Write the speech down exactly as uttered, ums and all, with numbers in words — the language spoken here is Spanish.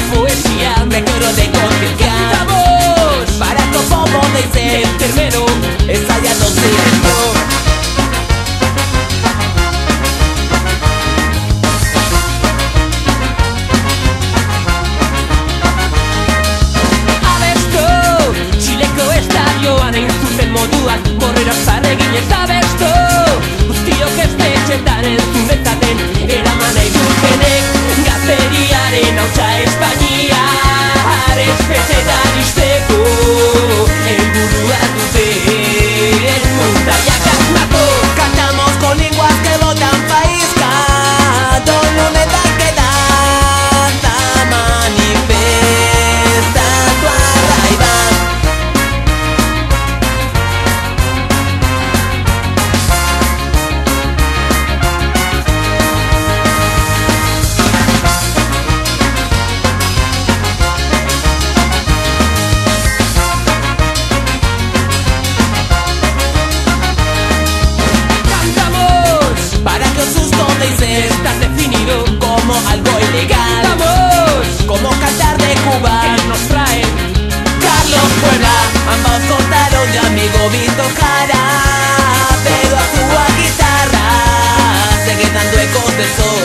poesía, me coro de conciencia. cantamos Para como podéis ser, el termero, estallando silencio. abestu, Chileko estadioan egin zuten moduan morrera zareginez abestu, guztiok ez etxetan entzun dezaten eraman nahi dutenek gazteriaren hautsa Espainiar espetxetan izteko helburua duten muntaiak asmatu. Cantamos con lenguas que botan faísca, dolunetan que data manifesta tu arraiva. Cantamos Para que sus podéis ser está definido como algo ilegal, cantamos como cantar de Cuba. que nos traen Carlos Puebla, ambos contaron de amigo Víctor Jara, pero actúa guitarra, sigue dando ecos de sol.